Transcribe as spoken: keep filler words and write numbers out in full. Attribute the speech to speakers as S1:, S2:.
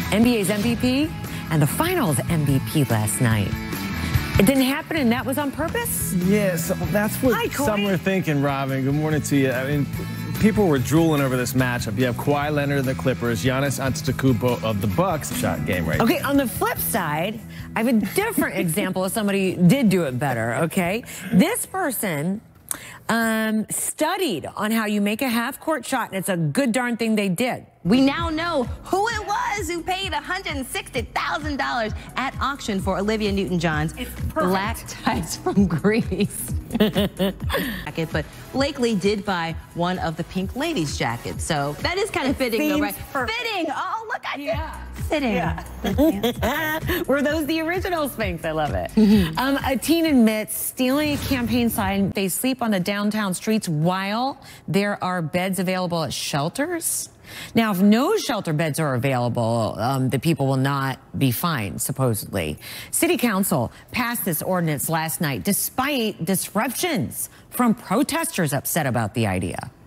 S1: N B A's M V P and the finals M V P last night. It didn't happen, and that was on purpose?
S2: Yes, yeah, so that's what
S1: Hi,
S2: some were thinking, Robin. Good morning to you. I mean, people were drooling over this matchup. You have Kawhi Leonard of the Clippers, Giannis Antetokounmpo of the Bucks. Shot game right
S1: Okay, on the flip side, I have a different example of somebody who did do it better, okay? This person um, studied on how you make a half-court shot, and it's a good darn thing they did.
S3: We now know who it was who paid one hundred sixty thousand dollars at auction for Olivia Newton-John's black tights from Greece. jacket, but Blakely did buy one of the pink ladies' jackets, so that is kind of fitting, though, right?
S1: Perfect.
S3: Fitting. Oh, look at
S1: yeah.
S3: it. Fitting.
S1: Yeah. Were those the original Spanx? I love it. um, a teen admits stealing a campaign sign. They sleep on the downtown streets while there are beds available at shelters. Now, if no shelter beds are available, um, the people will not be fined, supposedly. City Council passed this ordinance last night, despite disruptions from protesters upset about the idea.